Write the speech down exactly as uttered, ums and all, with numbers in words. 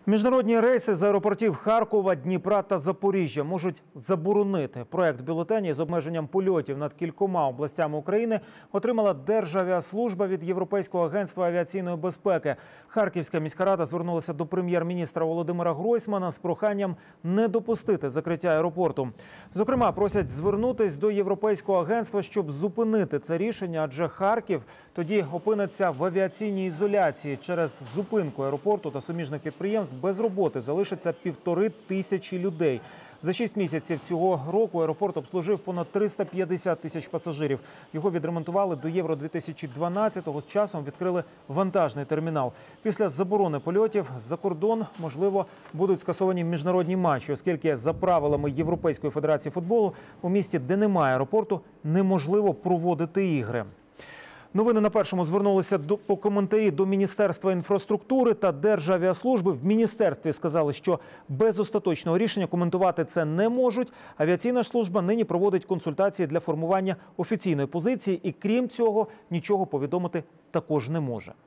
Міжнародні рейси з аеропортів Харкова, Дніпра та Запоріжжя можуть заборонити. Проект бюлетені з обмеженням польотів над кількома областями України отримала Державіаслужба від Європейського агентства авіаційної безпеки. Харківська міська рада звернулася до прем'єр-міністра Володимира Гройсмана з проханням не допустити закриття аеропорту. Зокрема, просять звернутись до Європейського агентства, щоб зупинити це рішення, адже Харків тоді опиниться в авіаційній ізоляції. Через зупинку аеропорту та суміжних підприємств без роботи залишиться півтори тисячі людей. За шість місяців цього року аеропорт обслужив понад триста п'ятдесят тисяч пасажирів. Його відремонтували до Євро дві тисячі дванадцятого, з часом відкрили вантажний термінал. Після заборони польотів за кордон, можливо, будуть скасовані міжнародні матчі, оскільки за правилами Європейської федерації футболу у місті, де немає аеропорту, неможливо проводити ігри. Новини на Першому звернулися до, по коментарі до Міністерства інфраструктури та Державіаслужби. В міністерстві сказали, що без остаточного рішення коментувати це не можуть. Авіаційна служба нині проводить консультації для формування офіційної позиції і, крім цього, нічого повідомити також не може.